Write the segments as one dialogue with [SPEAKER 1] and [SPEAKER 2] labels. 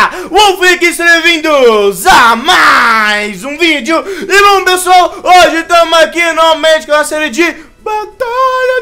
[SPEAKER 1] Wolf, sejam bem-vindos a mais um vídeo. E bom, pessoal, hoje estamos aqui novamente com a série de Batalha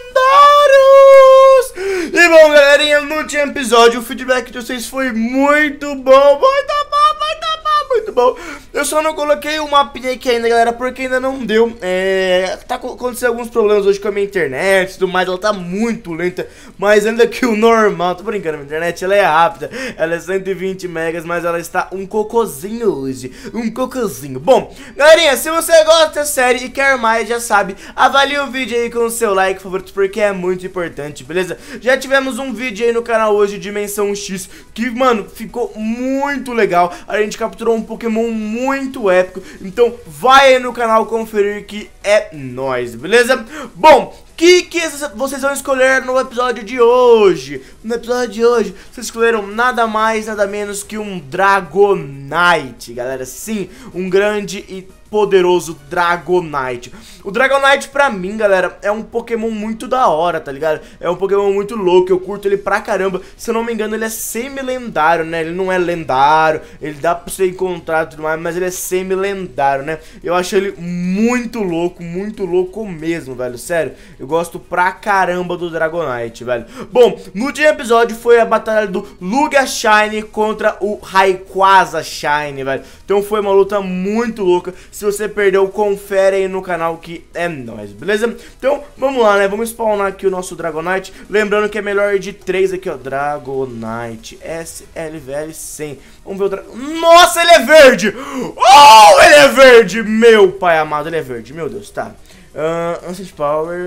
[SPEAKER 1] de Lendários. E bom, galerinha, no último episódio o feedback de vocês foi muito bom, muito bom. Eu só não coloquei o mapinha aqui ainda, galera, porque ainda não deu. Tá acontecendo alguns problemas hoje com a minha internet e tudo mais. Ela tá muito lenta, mas ainda que o normal. Tô brincando, a minha internet ela é rápida. Ela é 120 megas, mas ela está um cocôzinho hoje. Um cocôzinho. Bom, galerinha, se você gosta da série e quer mais, já sabe, avalie o vídeo aí com o seu like favorito, porque é muito importante, beleza? Já tivemos um vídeo aí no canal hoje de Dimensão X, que, mano, ficou muito legal. A gente capturou um Pokémon muito épico, então vai aí no canal conferir que é nóis, beleza? Bom, que vocês vão escolher no episódio de hoje? No episódio de hoje, vocês escolheram nada mais, nada menos que um Dragonite, galera. Sim, um grande e poderoso Dragonite. O Dragonite pra mim, galera, é um Pokémon muito da hora, tá ligado? É um Pokémon muito louco, eu curto ele pra caramba. Se eu não me engano, ele é semi-lendário, né? Ele não é lendário, ele dá pra você encontrar e tudo mais, mas ele é semi-lendário, né? Eu acho ele muito louco mesmo, velho, sério. Eu gosto pra caramba do Dragonite, velho. Bom, no último episódio foi a batalha do Lugia Shine contra o Rayquaza Shine, velho. Então foi uma luta muito louca. Se você perdeu, confere aí no canal que é nóis, beleza? Então, vamos lá, né? Vamos spawnar aqui o nosso Dragonite. Lembrando que é melhor de 3 aqui, ó. Dragonite SLVL 100. Vamos ver o Dragonite. Nossa, ele é verde! Oh, ele é verde! Meu pai amado, ele é verde. Meu Deus, tá. Ancient Power.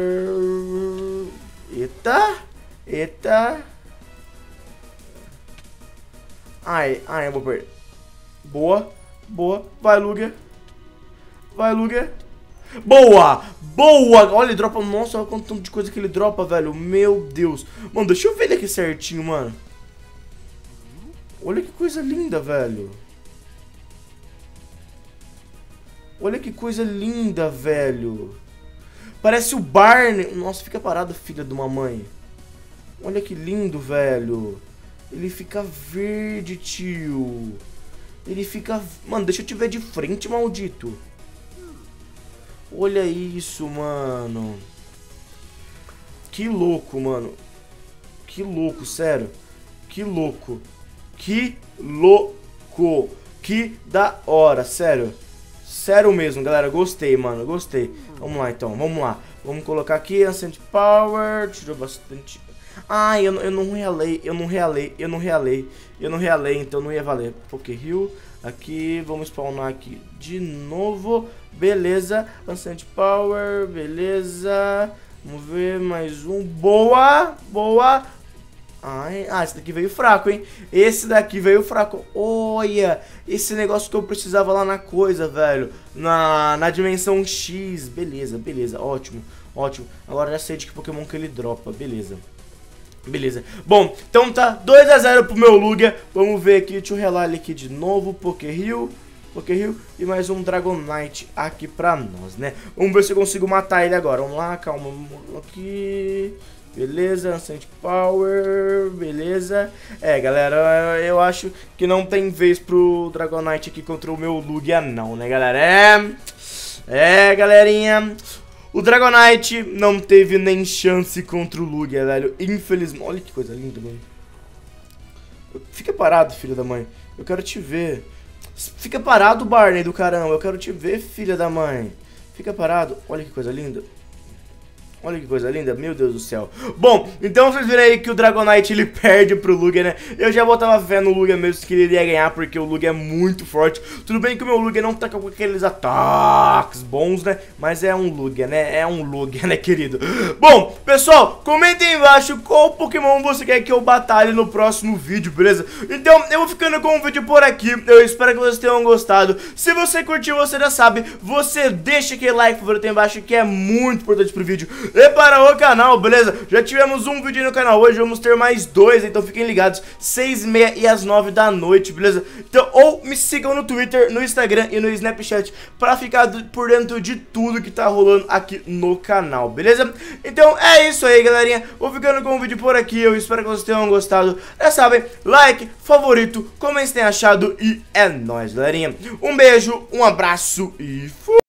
[SPEAKER 1] Eita. Ai, eu vou perder. Boa. Vai, Lugia. Boa! Olha, ele dropa. Nossa, olha quanto de coisa que ele dropa, velho. Meu Deus. Mano, deixa eu ver ele aqui certinho, mano. Olha que coisa linda, velho. Parece o Barney. Nossa, fica parado, filha de uma mãe. Olha que lindo, velho. Ele fica verde, tio. Ele fica... Mano, deixa eu te ver de frente, maldito. Olha isso, mano. Que louco, mano. Que louco, sério. Que louco. Que da hora, sério. Sério mesmo, galera. Gostei, mano. Gostei. Vamos lá, então. Vamos colocar aqui Ancient Power. Tirou bastante... Ah, eu não realei, então não ia valer. Pokéheal, aqui, vamos spawnar aqui de novo, beleza, Ancient Power, beleza, vamos ver, mais um, boa, esse daqui veio fraco, hein, olha, esse negócio que eu precisava lá na coisa, velho, na Dimensão X, beleza, ótimo, agora já sei de que Pokémon que ele dropa, beleza. Bom, então tá 2 a 0 pro meu Lugia. Vamos ver aqui, deixa eu relar ele aqui de novo. Pokéheal e mais um Dragonite aqui pra nós, né? Vamos ver se eu consigo matar ele agora. Vamos lá, calma, aqui. Beleza, Ancient Power, beleza. Galera, eu acho que não tem vez pro Dragonite aqui contra o meu Lugia não, né, galera? Galerinha, o Dragonite não teve nem chance contra o Lugia, velho. Infelizmente. Olha que coisa linda, mano. Fica parado, filho da mãe. Eu quero te ver. Fica parado, Barney do caramba. Eu quero te ver, filha da mãe. Fica parado. Olha que coisa linda. Meu Deus do céu. Bom, então vocês viram aí que o Dragonite ele perde pro Lugia, né? Eu já botava fé no Lugia mesmo que ele iria ganhar, porque o Lugia é muito forte. Tudo bem que o meu Lugia não tá com aqueles ataques bons, né? Mas é um Lugia, né? Querido? Bom, pessoal, comentem aí embaixo qual Pokémon você quer que eu batalhe no próximo vídeo, beleza? Então, eu vou ficando com o vídeo por aqui. Eu espero que vocês tenham gostado. Se você curtiu, você já sabe, você deixa aquele like favorito aí embaixo, que é muito importante pro vídeo. e para o canal, beleza? Já tivemos um vídeo no canal hoje, vamos ter mais 2, então fiquem ligados, 6h30 e às 9 da noite, beleza? Então, ou me sigam no Twitter, no Instagram e no Snapchat pra ficar por dentro de tudo que tá rolando aqui no canal, beleza? Então é isso aí, galerinha, vou ficando com o vídeo por aqui, eu espero que vocês tenham gostado. Já sabem, like, favorito, como vocês têm achado e é nóis, galerinha. Um beijo, um abraço e fui!